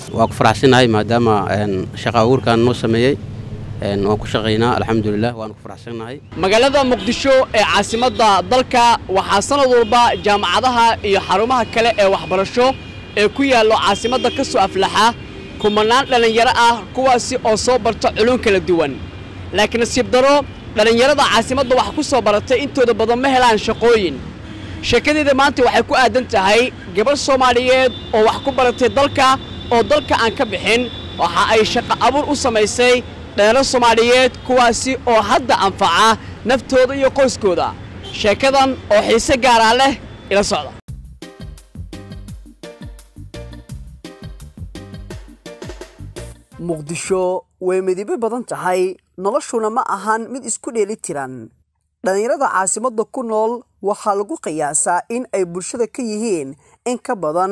waa ku faraxsanahay maadaama shaqo abuurkan noo sameeyay waan ku shaqeynaa alxamdulillah waan ku faraxsanahay magaalada muqdisho ee caasimadda dalka waxaa sanad walba jaamacadaha iyo xarumaha kale ee waxbarasho ee ku yaalo caasimadda ka soo aflaxa kumanaan dhalinyaro ah kuwaasi oo soo barta culum kala duwan laakiin nasiib daro dhalinyarada caasimadda wax ku soo baratay intooda badan ma helaan shaqooyin shaqadeeda maanta waxay ku aadan tahay gabadh Soomaaliyeed oo wax ku baratay dalka oo dalka aan ka bixin waxa ay shaqo abuur u samaysay dhalinyaro Soomaaliyeed kuwaasi oo hadda anfaca naftooda iyo qoyskooda sheekadan oo xiise gaar ah leh ila socda muqdisho way midib badan tahay noloshuna ma ahan mid isku dheeli tiran dhalinyarada caasimadda ku nool waxa lagu qiyaasaa in ay bulshada ka yihiin in ka badan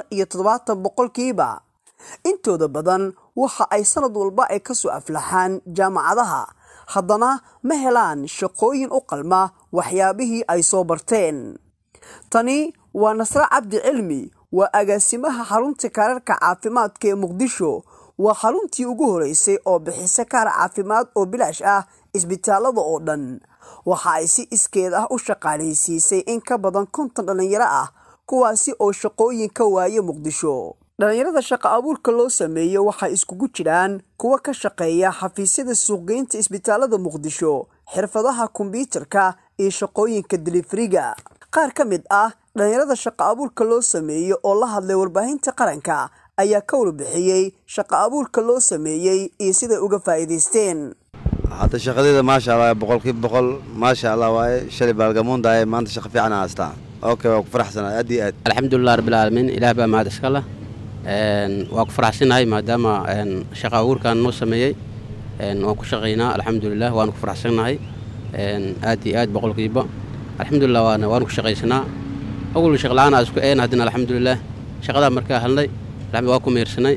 75% intooda badan waxa ay sanad walba ay ka soo aflaxaan jaamacadaha haddana ma helaan shaqooyin u qalma waxyaabihii ay soo barteen tani waa Nasra Cabdi Cilmi waa agaasimaha xarunta kaararka caafimaadka ee Muqdisho waa xaruntii ugu horeysay oo bixisa kaar caafimaad oo bilaash ah isbitaalada oo dhan waxa ay si iskeed ah u shaqaaleysiisay in ka badan 50 dhalinyaro ah kuwaasi oo shaqooyin ka waayay Muqdisho dhalinyarada shaqo abuurka loo sameeyo waxa iskugu jiraan kuwa ka shaqeeya xafiisyada suuqgeynta isbitaalada Muqdisho xirfadaha kombiyuutarka iyo shaqooyinka deliveryga qaar ka mid ah dhalinyarada shaqo abuurka loo sameeyo oo la hadlay warbaahinta qaranka ayaa ka warbixiyay shaqo abuurka loo sameeyay iyo sida uga faa'iideysteen hada shaqadeeda ma sha Allah boqolkiiba ma sha Allah way shalay baalgamoon daay maanta shaqo fiican haastaa okay waa ku faraxsanahay aad iyo aad alxamdulillah rabbil alamin ilaah baa mahad iska leh waa ku faraxsanahay maadaama shaqo abuurkan noo sameeyay waan ku shaqeynaa alxamdulillah waan ku faraxsanahay aad iyo aad boqolkiiba alxamdulillah waan ku shaqeysnaa awal shaqo la'aan isku hadina alxamdulillah shaqada markaa helnay waa ku meersanay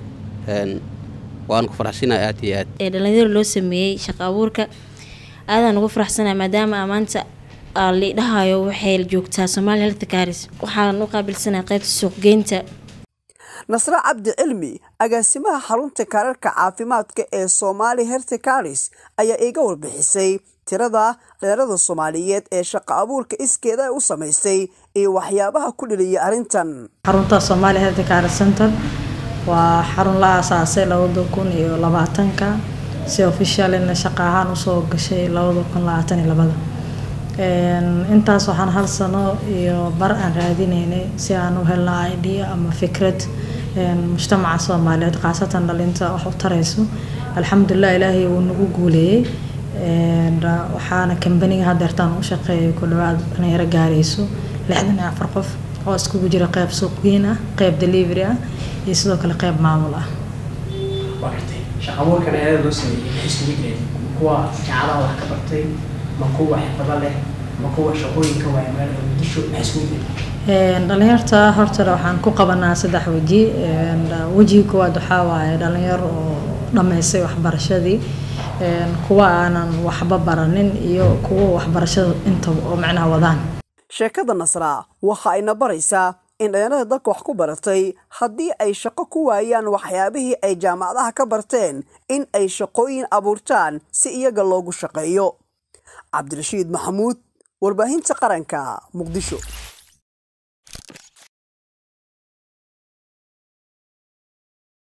waan ku faraxsanahay aad iyo aad dhalinyaro loo sameeyay shaqo abuurka aadaan ugu faraxsanahay maadaama maanta leedahayo waxay joogtaa Soomaali Health Cares waxaan u qaabilsanahay qaybta suuqgeynta Nasra Cabdi Cilmi agaasimaha xarunta kaararka caafimaadka ee Soomaali Health Cares ayaa iga warbixisay tirada dhalinyarada Soomaaliyeed ee shaqo abuurka iskeeda u sameysay iyo waxyaabaha ku dhaliyay arintan xarunta Soomaali Health Cares Center waa xarun la aasaasay 2020 si official in shaqo ahaan u soo gashay 2022 intaas waxaan hal sano iyo bar aan raadinaynay si aan u helno idea ama fikrad mujtamaca Soomaaliyeed qaasatan dhalinta wax u tarayso alxamdulillah ilaahay uu nagu guuleeyay waxaana company-ga hadeertaan u shaqeeyo ku dhawaad dhalinyaro gaarayso 64 qof oo isku jira qayb suuqgeyn ah qayb delivery ah iyo sidoo kale qayb maamul ah waqti shaqo abuurkan ee loo sameeyay isku jira kuwa jaamacadaha wax ka bartay ma kuwa xirfado leh ma kuwa shaqooyinka waa magaalada Muqdisho isku jira dhalinyarta horta waxaan ku qabanaa 3 waji wajiga koowaad waxa waaye dhalinyaro oo dhameysay waxbarashadii kuwa aanan waxba baranin iyo kuwa waxbarashada inta oo macnaha wadaan sheekada Nasra waxa ay nabaraysaa in dhalinyarada dalka wax ku baratay haddii ay shaqo ku waayaan waxyaabihii ay jaamacadaha ka barteen in ay shaqooyin abuurtaan si iyaga loogu shaqeeyo Cabdirashiid Maxamuud warbaahinta qaranka Muqdisho.